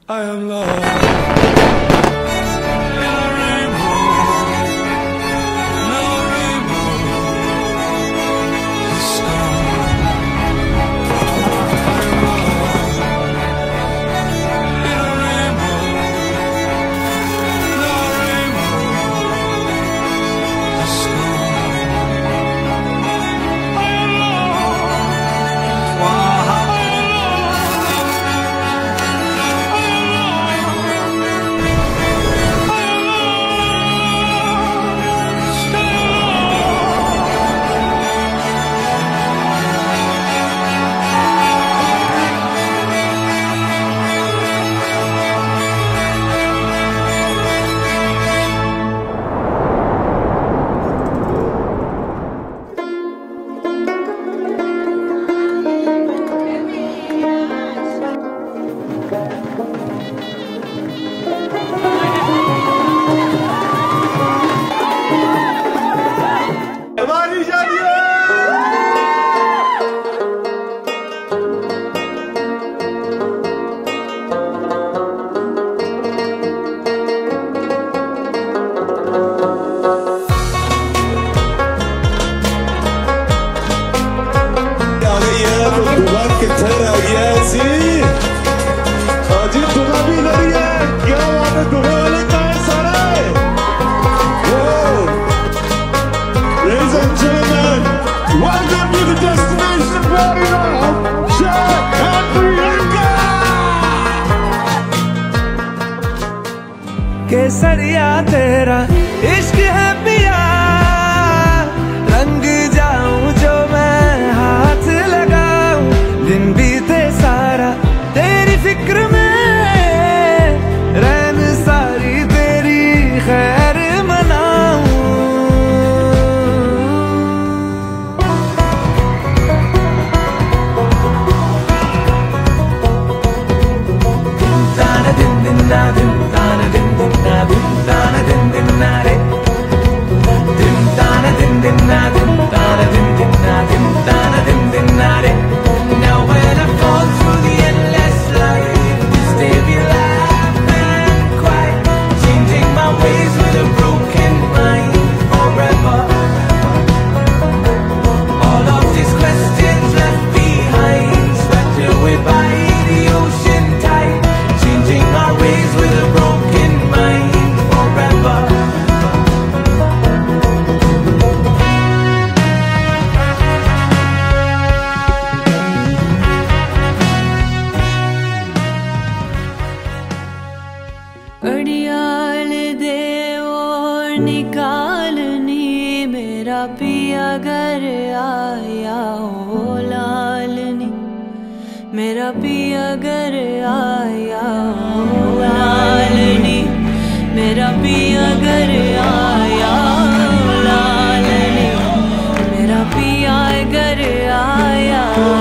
I am lost. Welcome to the destination of P.s Piryanka. केसरिया तेरा इश्क है पिया, रंग जाऊं जो मैं हाथ लगाऊं, दिन बीते सारा तेरी फिक्र में, रैन सारी तेरी खैर मनाऊं। दिन दिन ना दिन ताना दिन दिन ना दिन ताना दिन दिन ना रे, दिन ताना दिन दिन ना दिन ताना दिन दिन ना दिन ताना दिन दिन ना रे। Now when I fall through the endless life, you stay me laugh and cry, changing my ways with a broken mind forever. All of these questions left behind, swept away by the ocean tide, changing our ways with a broken mind forever. घड़ियाल दे और निकालनी, मेरा पिया घर आया हो लालनी, मेरा पिया घर आया हो लालनी, मेरा पिया घर आया हो लालनी, मेरा पिया घर आया।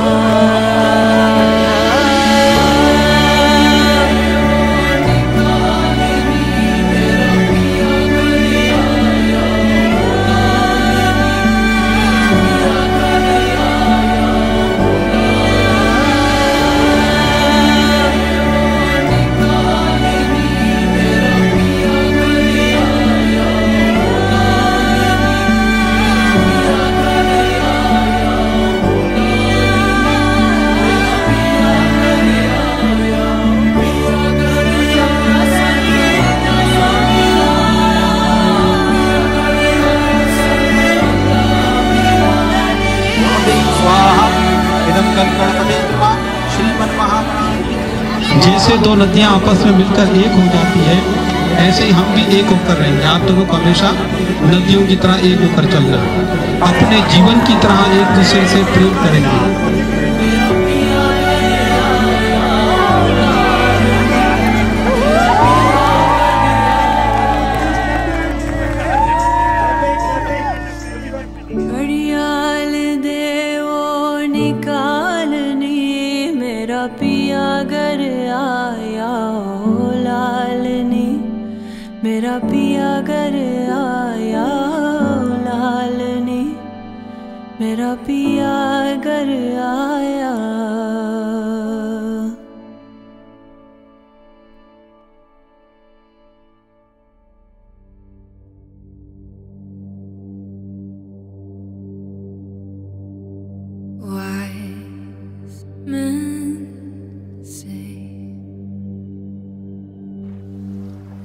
जैसे दो नदियां आपस में मिलकर एक हो जाती है, ऐसे ही हम भी एक होकर रहेंगे। आप दोनों को हमेशा नदियों की तरह एक होकर चलना, अपने जीवन की तरह एक दूसरे से प्रेम करेंगे। पिया घर आया हो लालनी, मेरा पिया घर आया हो लालनी, मेरा पिया घर आया।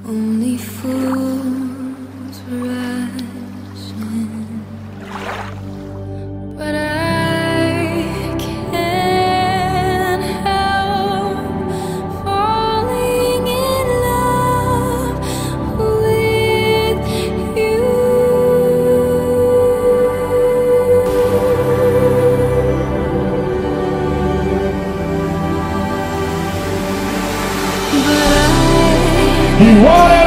Only fools rush in, but I can't help falling in love with you. You want